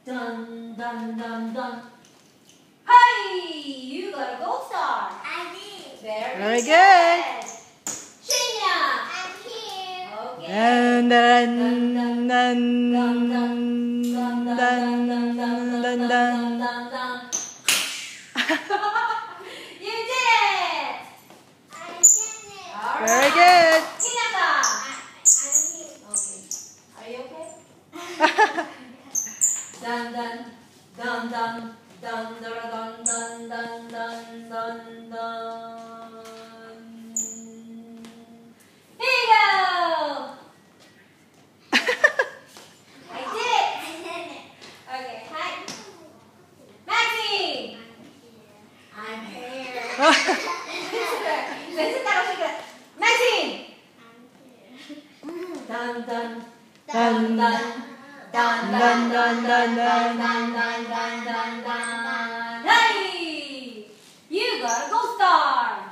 dun, dun, dun, dun. Hey, you got a gold star. I did. Very good. Shinya. I'm here. Okay. Dun dun dun Dun, dun dun, dun, dun, dun, dun, dun, dun, dun, dun, dun. You did it. I did it. All Very right. good. Hinata. I'm here. Okay. Are you okay? Dun dun dun dun dun dun dun dun dun dun dun. Here you go. I did it. I did it. Okay. Hi, Maxine. I'm here. Maxine. Dun dun dun dun. Dun dun dun dun dun dun dun dun dun dun. Hey! You got a gold star.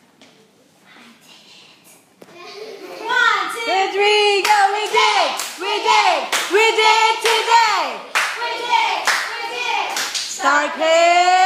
One, two, Three, go! We did it! We did it! We did it today! we did it! We did it! Start playing!